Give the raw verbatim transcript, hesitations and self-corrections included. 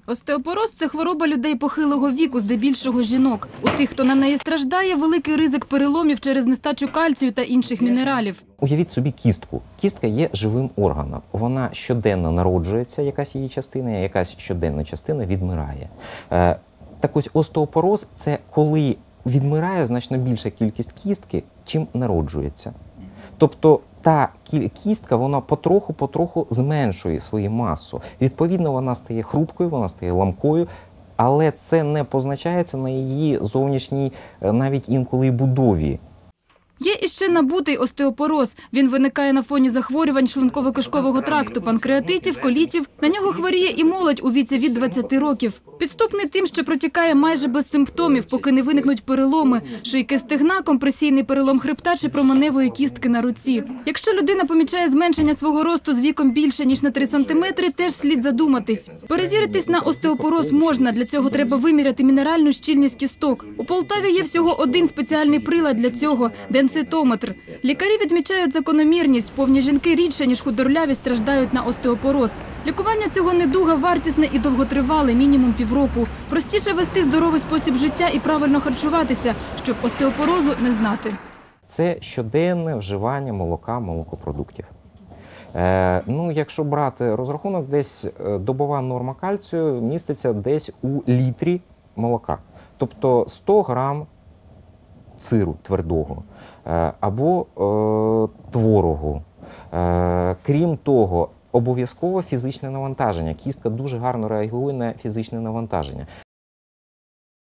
Остеопороз – це хвороба людей похилого віку, здебільшого жінок. У тих, хто на неї страждає, великий ризик переломів через нестачу кальцію та інших мінералів. Уявіть собі кістку. Кістка є живим органом. Вона щоденно народжується, якась її частина, якась щоденна частина відмирає. Е, так ось остеопороз – це коли відмирає значно більша кількість кістки, чим народжується. Тобто та кістка, вона потроху-потроху зменшує свою масу. Відповідно, вона стає хрупкою, вона стає ламкою, але це не позначається на її зовнішній, навіть інколи, будові. Є іще набутий остеопороз. Він виникає на фоні захворювань шлунково-кишкового тракту, панкреатитів, колітів. На нього хворіє і молодь у віці від двадцяти років. Підступний тим, що протікає майже без симптомів, поки не виникнуть переломи – шийки стегна, компресійний перелом хребта чи променевої кістки на руці. Якщо людина помічає зменшення свого росту з віком більше, ніж на три сантиметри, теж слід задуматись. Перевіритись на остеопороз можна, для цього треба виміряти мінеральну щільність кісток. У Полтаві є всього один спеціальний прилад для цього – денситометр. Лікарі відмічають закономірність – повні жінки рідше, ніж худорляві, страждають на остеопороз. Лікування цього недуга вартісне і довготривале, мінімум півроку. Простіше вести здоровий спосіб життя і правильно харчуватися, щоб остеопорозу не знати. Це щоденне вживання молока, молокопродуктів. Е, ну, якщо брати розрахунок, десь добова норма кальцію міститься десь у літрі молока. Тобто сто грам сиру твердого е, або е, творогу. Е, крім того, обов'язково фізичне навантаження. Кістка дуже гарно реагує на фізичне навантаження.